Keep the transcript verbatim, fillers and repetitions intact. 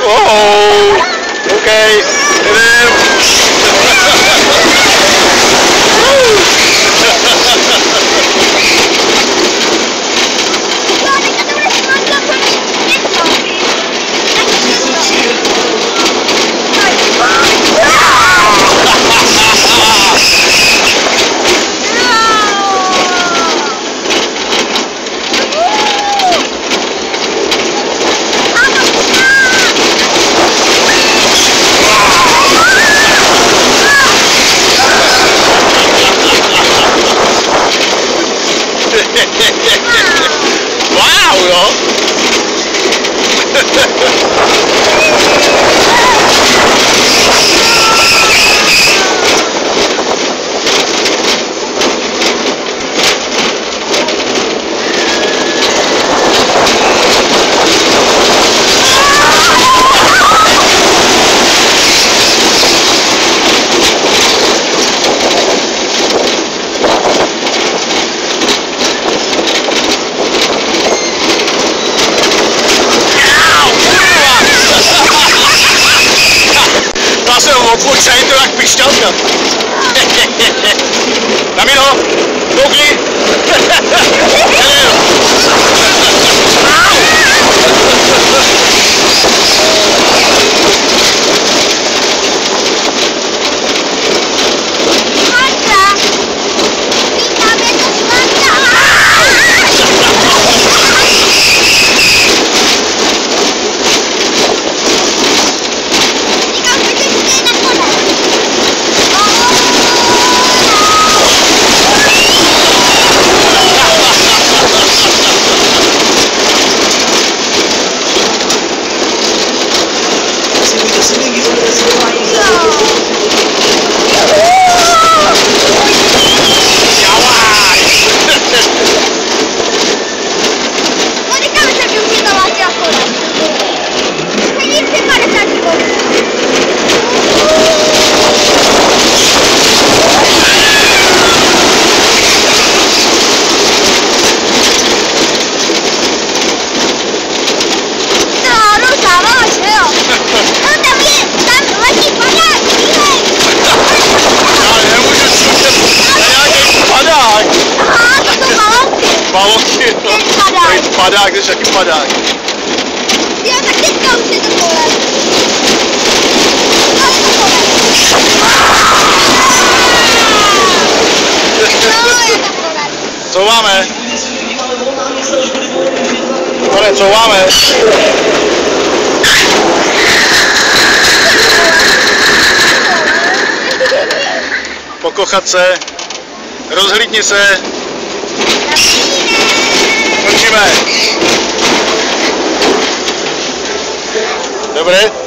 Oh, OK, jdem. Wow, jo. Já jsem odlučený to jak pišťalka. Kamilo, koukni. Balonky, to padák, jdeš jaký padák. Jo, tak teďka už je to pole. No, je to pole. No, je to pole. Co máme? Kone, co máme? Pokochat se, rozhlídni se. Končíme. Dobré?